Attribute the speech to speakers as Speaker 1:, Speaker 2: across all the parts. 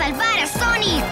Speaker 1: salvar a Sonic!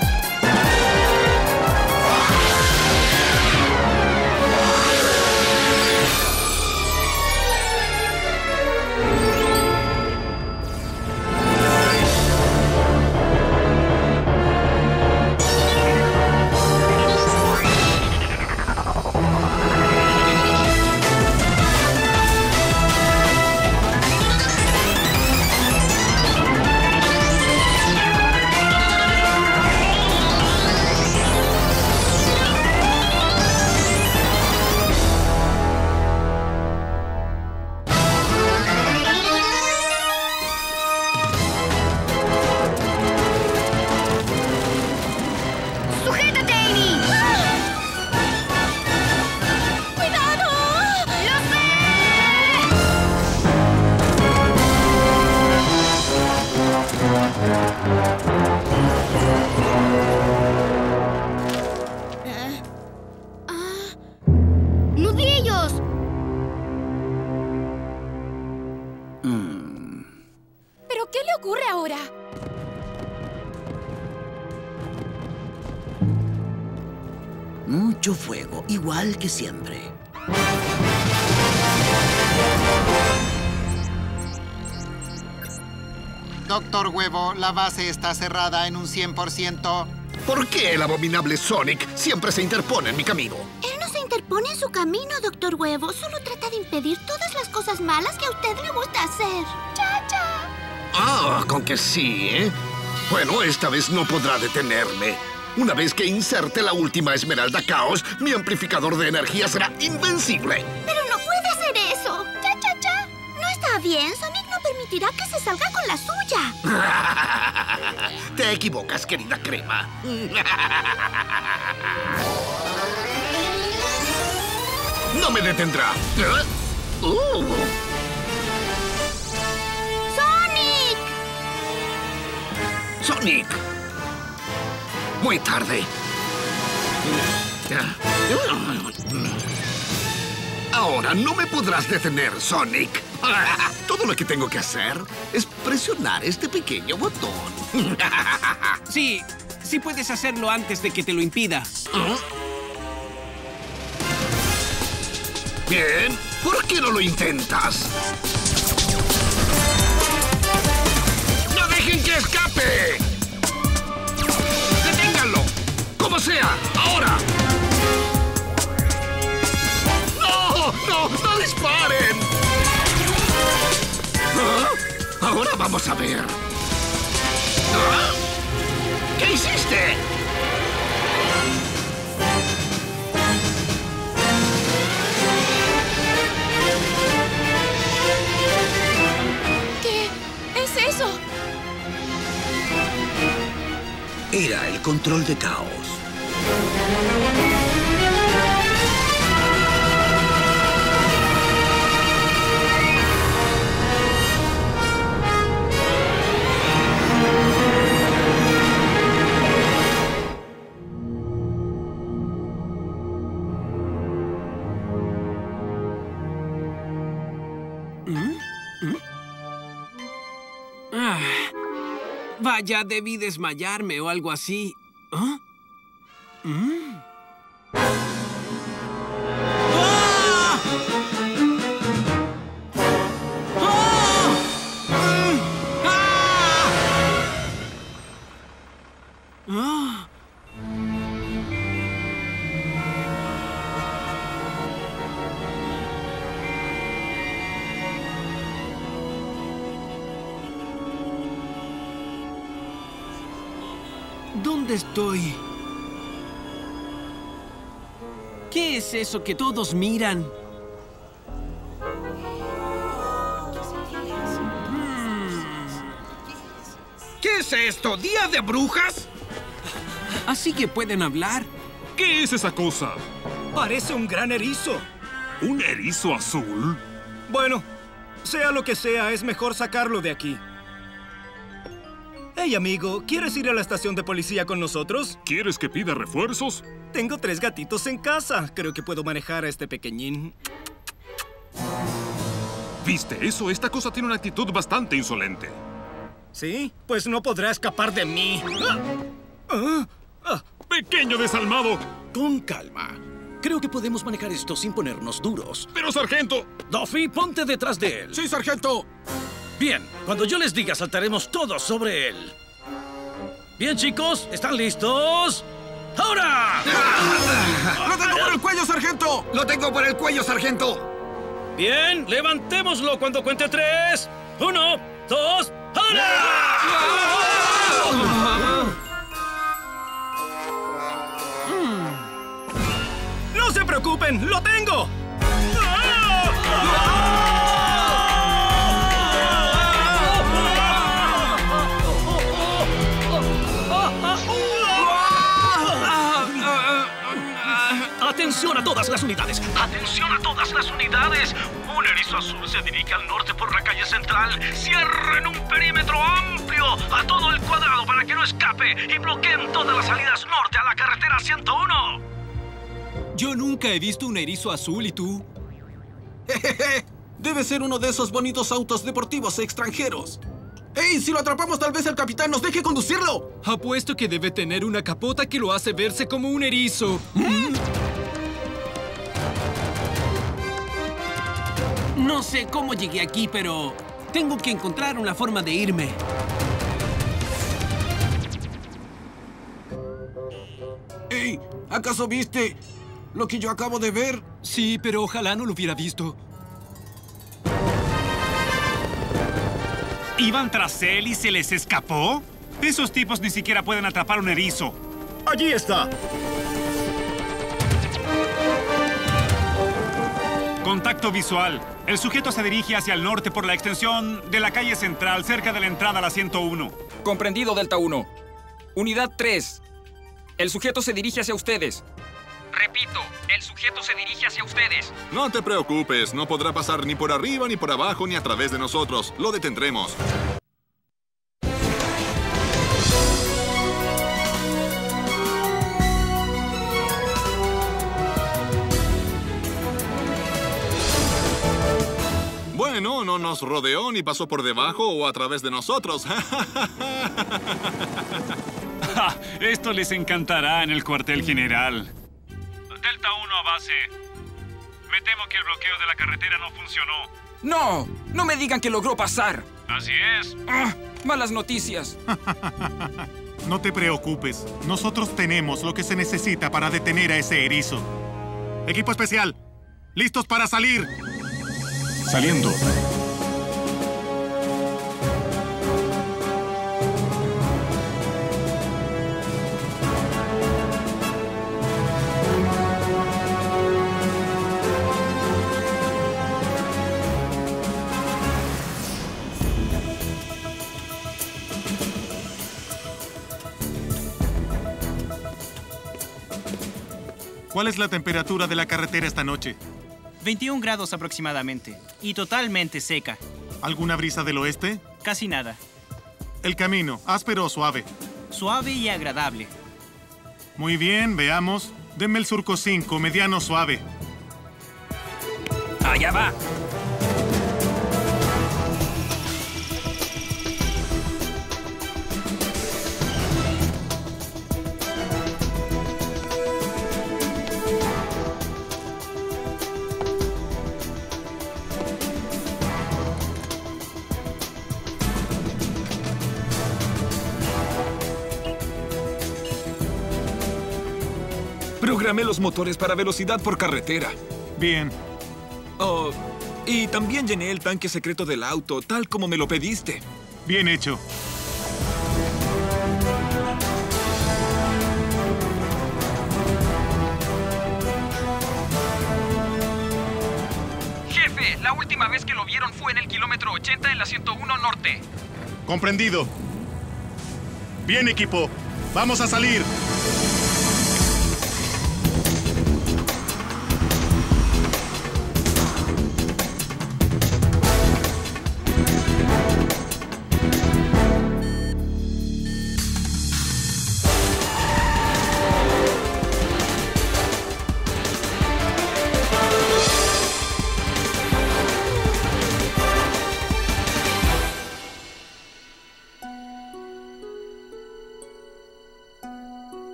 Speaker 1: ¡Nudillos!
Speaker 2: ¿Pero qué le ocurre ahora?
Speaker 3: Mucho fuego, igual que siempre.
Speaker 4: Doctor Huevo, la base está cerrada en un 100%.
Speaker 5: ¿Por qué el abominable Sonic siempre se interpone en mi camino?
Speaker 1: Él no se interpone en su camino, Doctor Huevo. Solo trata de impedir todas las cosas malas que a usted le gusta hacer. ¡Cha-cha!
Speaker 5: Ah, con que sí, ¿eh? Bueno, esta vez no podrá detenerme. Una vez que inserte la última Esmeralda Caos, mi amplificador de energía será invencible.
Speaker 1: ¡Pero no puede hacer eso! ¡Cha-cha-cha! No está bien. Sonic no permitirá que se salga con la suya.
Speaker 5: Te equivocas, querida crema. No me detendrá.
Speaker 1: ¡Sonic!
Speaker 5: ¡Sonic! Muy tarde. Ahora no me podrás detener, Sonic. Todo lo que tengo que hacer es presionar este pequeño botón.
Speaker 6: Sí, sí puedes hacerlo antes de que te lo impida.
Speaker 5: Bien, ¿por qué no lo intentas? ¡No dejen que escape! ¡Deténganlo! ¡Como sea! ¡Ahora! ¡No! ¡No! ¡No disparen! ¿Ah? Ahora vamos a ver. ¿Ah? ¿Qué hiciste?
Speaker 2: ¿Qué es eso?
Speaker 3: Era el control de caos.
Speaker 6: Vaya, debí desmayarme o algo así. ¿Ah? ¡Ah! ¡Ah! ¡Ah! ¿Dónde estoy? ¿Qué es eso que todos miran?
Speaker 5: ¿Qué es esto? ¿Día de brujas?
Speaker 6: Así que pueden hablar.
Speaker 7: ¿Qué es esa cosa?
Speaker 8: Parece un gran erizo.
Speaker 7: ¿Un erizo azul?
Speaker 8: Bueno, sea lo que sea, es mejor sacarlo de aquí. Hey, amigo, ¿quieres ir a la estación de policía con nosotros?
Speaker 7: ¿Quieres que pida refuerzos?
Speaker 8: Tengo 3 gatitos en casa. Creo que puedo manejar a este pequeñín.
Speaker 7: ¿Viste eso? Esta cosa tiene una actitud bastante insolente.
Speaker 8: ¿Sí? Pues no podrá escapar de mí.
Speaker 7: ¡Pequeño desalmado!
Speaker 9: Con calma. Creo que podemos manejar esto sin ponernos duros.
Speaker 7: ¡Pero, sargento!
Speaker 9: Duffy, ponte detrás de él.
Speaker 5: ¡Sí, sargento!
Speaker 9: Bien, cuando yo les diga, saltaremos todos sobre él. Bien, chicos, ¿están listos? ¡Ahora!
Speaker 5: ¡Lo tengo por el cuello, sargento! ¡Lo tengo por el cuello, sargento!
Speaker 9: Bien, levantémoslo cuando cuente 3. 1, 2, ¡ahora!
Speaker 8: ¡No se preocupen! ¡Lo tengo!
Speaker 9: ¡Atención a todas las unidades! ¡Atención a todas las unidades! Un erizo azul se dirige al norte por la calle central. ¡Cierren un perímetro amplio a todo el cuadrado para que no escape! ¡Y bloqueen todas las salidas norte a la carretera 101!
Speaker 6: Yo nunca he visto un erizo azul, ¿y tú?
Speaker 5: Debe ser uno de esos bonitos autos deportivos extranjeros. ¡Ey! Si lo atrapamos, tal vez el capitán nos deje conducirlo.
Speaker 6: Apuesto que debe tener una capota que lo hace verse como un erizo. No sé cómo llegué aquí, pero tengo que encontrar una forma de irme.
Speaker 5: ¡Ey! ¿Acaso viste lo que yo acabo de ver?
Speaker 6: Sí, pero ojalá no lo hubiera visto.
Speaker 10: ¿Iban tras él y se les escapó? Esos tipos ni siquiera pueden atrapar un erizo.
Speaker 8: ¡Allí está!
Speaker 10: Contacto visual. El sujeto se dirige hacia el norte por la extensión de la calle central, cerca de la entrada a la 101.
Speaker 11: Comprendido, Delta 1. Unidad 3. El sujeto se dirige hacia ustedes. Repito, el sujeto se dirige hacia ustedes.
Speaker 7: No te preocupes, no podrá pasar ni por arriba, ni por abajo, ni a través de nosotros. Lo detendremos. Bueno, no nos rodeó ni pasó por debajo o a través de nosotros.
Speaker 10: Esto les encantará en el cuartel general. Delta 1 a base. Me temo que el bloqueo de la carretera no funcionó.
Speaker 11: ¡No! ¡No me digan que logró pasar!
Speaker 10: Así es.
Speaker 11: Malas noticias.
Speaker 10: No te preocupes. Nosotros tenemos lo que se necesita para detener a ese erizo. Equipo especial, listos para salir. Saliendo. ¿Cuál es la temperatura de la carretera esta noche?
Speaker 12: 21 grados aproximadamente, y totalmente seca.
Speaker 10: ¿Alguna brisa del oeste?
Speaker 12: Casi nada.
Speaker 10: ¿El camino, áspero o suave?
Speaker 12: Suave y agradable.
Speaker 10: Muy bien, veamos. Denme el surco 5, mediano suave.
Speaker 11: ¡Allá va!
Speaker 13: Programé los motores para velocidad por carretera.
Speaker 10: Bien.
Speaker 13: Oh, y también llené el tanque secreto del auto, tal como me lo pediste.
Speaker 10: Bien hecho.
Speaker 11: Jefe, la última vez que lo vieron fue en el kilómetro 80 en la 101 Norte.
Speaker 10: Comprendido. Bien, equipo. Vamos a salir.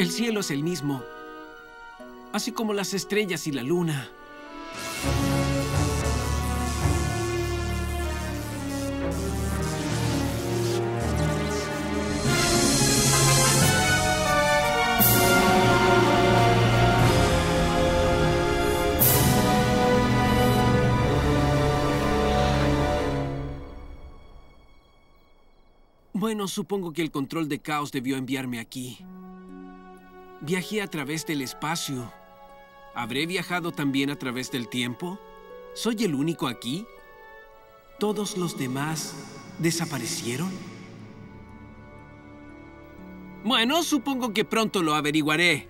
Speaker 6: El cielo es el mismo, así como las estrellas y la luna. Bueno, supongo que el control de caos debió enviarme aquí. Viajé a través del espacio. ¿Habré viajado también a través del tiempo? ¿Soy el único aquí? ¿Todos los demás desaparecieron? Bueno, supongo que pronto lo averiguaré.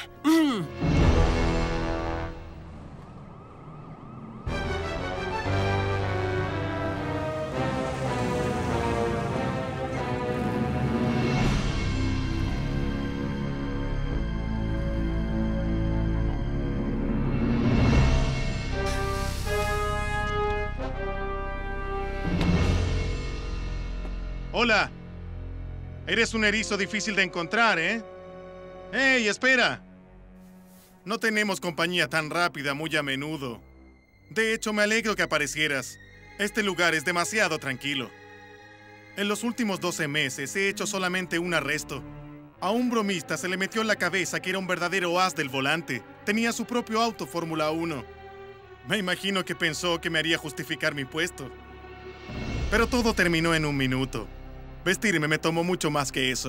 Speaker 10: Hola. Eres un erizo difícil de encontrar, ¿eh? ¡Ey, espera! No tenemos compañía tan rápida muy a menudo. De hecho, me alegro que aparecieras. Este lugar es demasiado tranquilo. En los últimos 12 meses he hecho solamente un arresto. A un bromista se le metió en la cabeza que era un verdadero as del volante. Tenía su propio auto Fórmula 1. Me imagino que pensó que me haría justificar mi puesto. Pero todo terminó en un minuto. Vestirme me tomó mucho más que eso.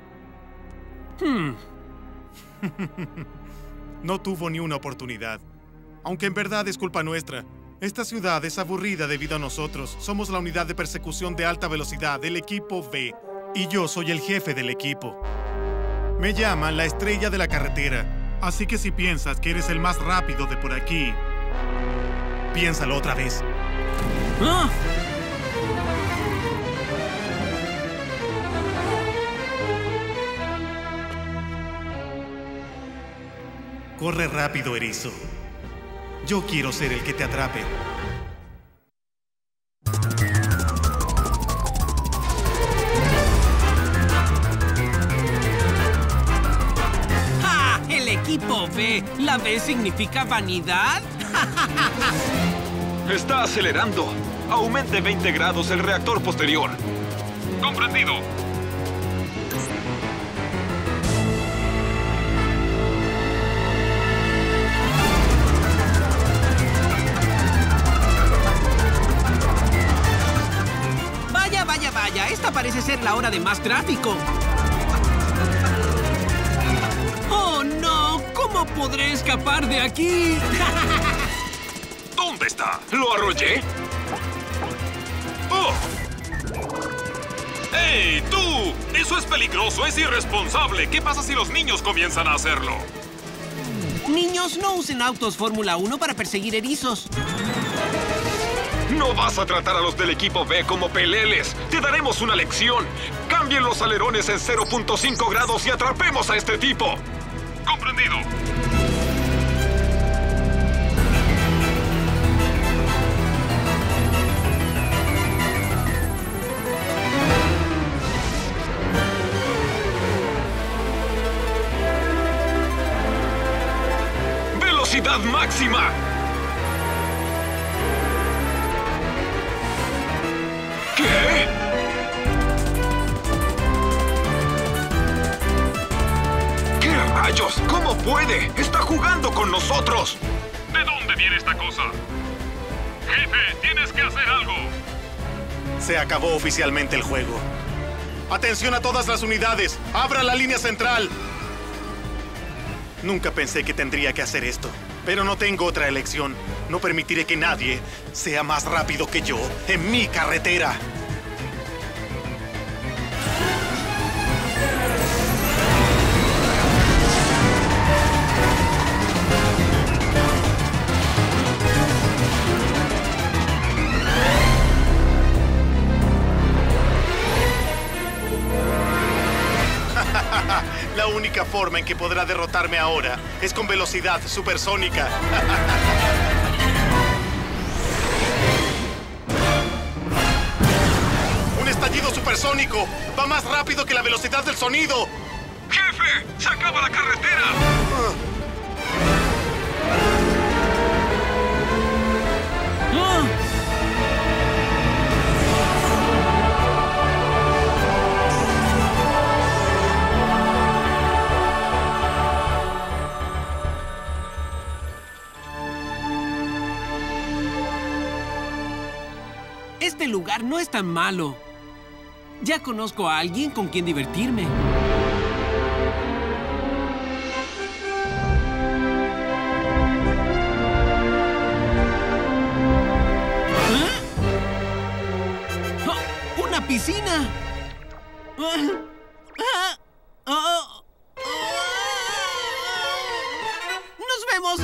Speaker 10: No tuvo ni una oportunidad. Aunque en verdad es culpa nuestra. Esta ciudad es aburrida debido a nosotros. Somos la unidad de persecución de alta velocidad del equipo V. Y yo soy el jefe del equipo. Me llaman la estrella de la carretera. Así que si piensas que eres el más rápido de por aquí, piénsalo otra vez.
Speaker 6: ¡Ah!
Speaker 10: Corre rápido, erizo. Yo quiero ser el que te atrape.
Speaker 6: ¡Ja! ¡El equipo B! ¿La B significa vanidad?
Speaker 13: Está acelerando. Aumente 20 grados el reactor posterior.
Speaker 9: Comprendido.
Speaker 6: Vaya, esta parece ser la hora de más tráfico. ¡Oh, no! ¿Cómo podré escapar de aquí?
Speaker 9: ¿Dónde está? ¿Lo arrollé? ¡Oh! ¡Hey, tú! Eso es peligroso, es irresponsable. ¿Qué pasa si los niños comienzan a hacerlo?
Speaker 6: Niños, no usen autos Fórmula 1 para perseguir erizos.
Speaker 13: No vas a tratar a los del equipo B como peleles. Te daremos una lección. Cambien los alerones en 0.5 grados y atrapemos a este tipo.
Speaker 9: Comprendido.
Speaker 13: ¡Velocidad máxima! ¿Qué? ¿Qué rayos? ¿Cómo puede? ¡Está jugando con nosotros!
Speaker 9: ¿De dónde viene esta cosa? Jefe, tienes que hacer algo.
Speaker 10: Se acabó oficialmente el juego. ¡Atención a todas las unidades! ¡Abra la línea central! Nunca pensé que tendría que hacer esto, pero no tengo otra elección. No permitiré que nadie sea más rápido que yo en mi carretera. La única forma en que podrá derrotarme ahora es con velocidad supersónica. Un estallido supersónico. Va más rápido que la velocidad del sonido.
Speaker 13: ¡Jefe! ¡Se acaba la carretera!
Speaker 6: Este lugar no es tan malo. Ya conozco a alguien con quien divertirme. ¡Una piscina! ¡Nos vemos!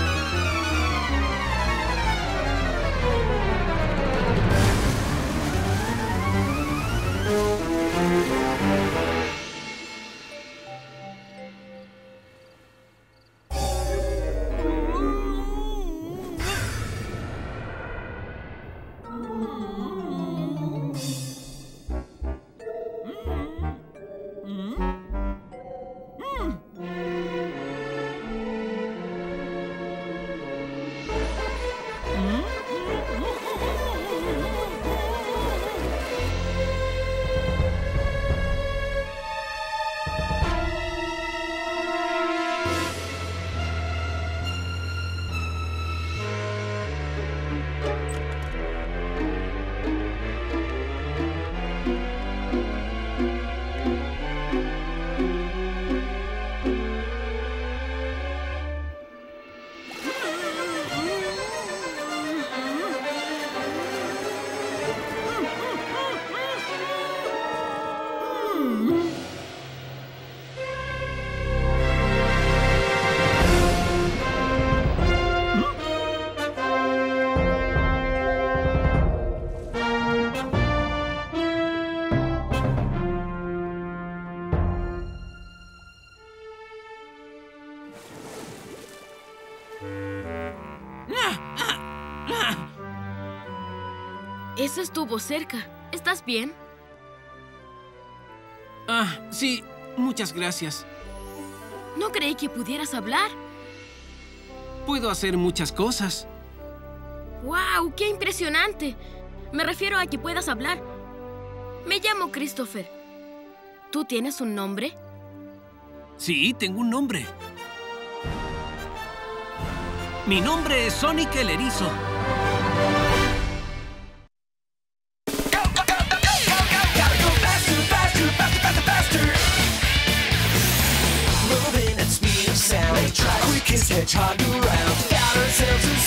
Speaker 14: Eso estuvo cerca. ¿Estás bien?
Speaker 6: Sí. Muchas gracias.
Speaker 14: No creí que pudieras hablar.
Speaker 6: Puedo hacer muchas cosas.
Speaker 14: ¡Wow! ¡Qué impresionante! Me refiero a que puedas hablar. Me llamo Christopher. ¿Tú tienes un nombre?
Speaker 6: Sí, tengo un nombre. Mi nombre es Sonic el Erizo.
Speaker 15: Moving at speed of sound, quick as hedgehog around. Got ourselves a